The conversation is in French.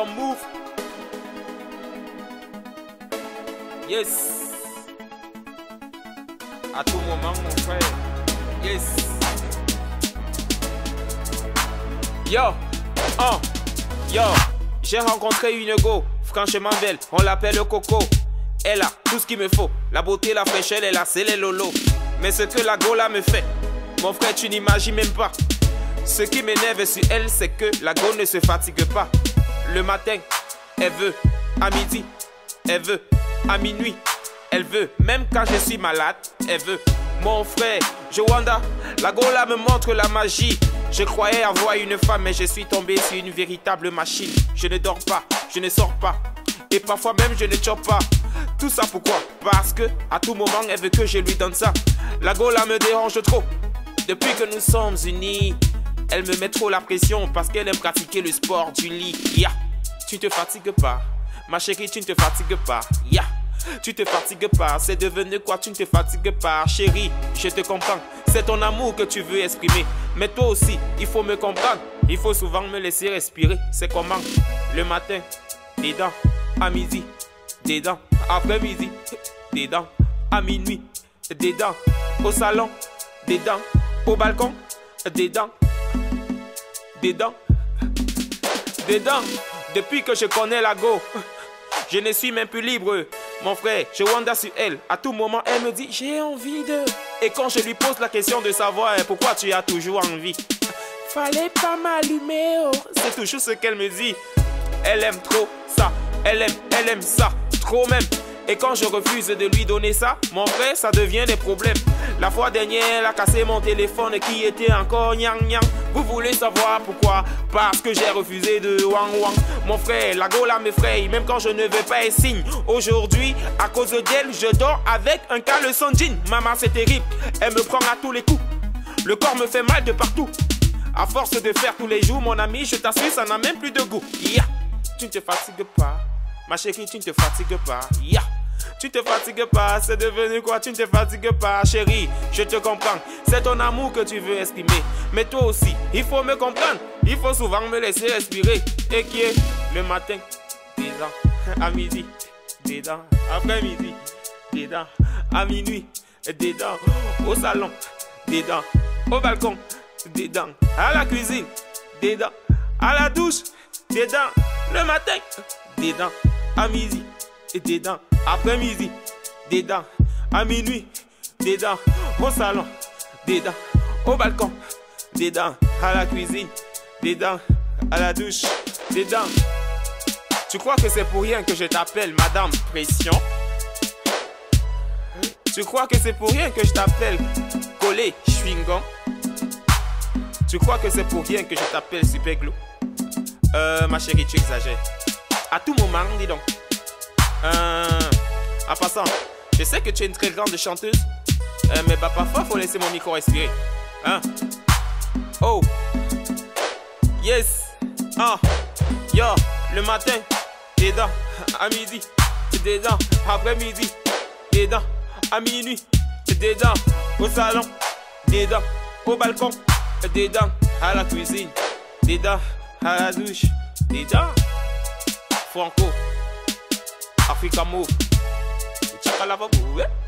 Move. Yes. À tout moment, mon frère. Yes. Yo. Yo. J'ai rencontré une go, franchement belle. On l'appelle Coco. Elle a tout ce qu'il me faut. La beauté, la fraîcheur, elle a, c'est les lolos. Mais ce que la go là me fait, mon frère, tu n'imagines même pas. Ce qui m'énerve sur elle, c'est que la go ne se fatigue pas. Le matin, elle veut. À midi, elle veut. À minuit, elle veut. Même quand je suis malade, elle veut. Mon frère, Jowanda, la go là me montre la magie. Je croyais avoir une femme, mais je suis tombé sur une véritable machine. Je ne dors pas, je ne sors pas. Et parfois même, je ne chope pas. Tout ça pourquoi? Parce que à tout moment, elle veut que je lui donne ça. La go là me dérange trop. Depuis que nous sommes unis, elle me met trop la pression parce qu'elle aime pratiquer le sport du lit. Yeah. Tu ne te fatigues pas, ma chérie, tu ne te fatigues pas. Yeah. Tu te fatigues pas, c'est devenu quoi? Tu ne te fatigues pas, chérie, je te comprends. C'est ton amour que tu veux exprimer. Mais toi aussi, il faut me comprendre. Il faut souvent me laisser respirer. C'est comment? Le matin, dedans, à midi, dedans, après-midi, dedans, à minuit, dedans, au salon, dedans, au balcon, dedans, dedans, dedans. Depuis que je connais la go, je ne suis même plus libre. Mon frère, je wanda sur elle. À tout moment, elle me dit j'ai envie de. Et quand je lui pose la question de savoir pourquoi tu as toujours envie, fallait pas m'allumer. Oh. C'est toujours ce qu'elle me dit. Elle aime trop ça. Elle aime ça. Trop même. Et quand je refuse de lui donner ça, mon frère, ça devient des problèmes. La fois dernière, elle a cassé mon téléphone qui était encore nyang nyang. Vous voulez savoir pourquoi? Parce que j'ai refusé de wang wang. Mon frère, la go là m'effraie, même quand je ne veux pas, elle signe. Aujourd'hui, à cause d'elle, je dors avec un caleçon jean. Maman, c'est terrible, elle me prend à tous les coups. Le corps me fait mal de partout. À force de faire tous les jours, mon ami, je t'assure, ça n'a même plus de goût. Yeah. Tu ne te fatigues pas, ma chérie, tu ne te fatigues pas. Yeah. Tu te fatigues pas, c'est devenu quoi? Tu ne te fatigues pas, chérie, je te comprends. C'est ton amour que tu veux exprimer. Mais toi aussi, il faut me comprendre. Il faut souvent me laisser respirer. Et qui est le matin, dedans, à midi, dedans, après-midi, dedans, à minuit, dedans, au salon, dedans, au balcon, dedans, à la cuisine, dedans, à la douche, dedans, le matin, dedans, à midi, et dedans, après-midi, dedans, à minuit, dedans, au salon, dedans, au balcon, dedans, à la cuisine, dedans, à la douche, dedans. Tu crois que c'est pour rien que je t'appelle Madame Pression? Tu crois que c'est pour rien que je t'appelle Collé Chewing-Gum? Tu crois que c'est pour rien que je t'appelle Super Glue? Ma chérie, tu exagères. À tout moment, dis donc. En passant, je sais que tu es une très grande chanteuse, mais bah, parfois faut laisser mon micro respirer. Hein? Oh, yes. Yo, le matin, dedans, à midi, dedans, après-midi, dedans, à minuit, dedans, au salon, dedans, au balcon, dedans, à la cuisine, dedans, à la douche, dedans. Franco, Africa Move. Tchakalava,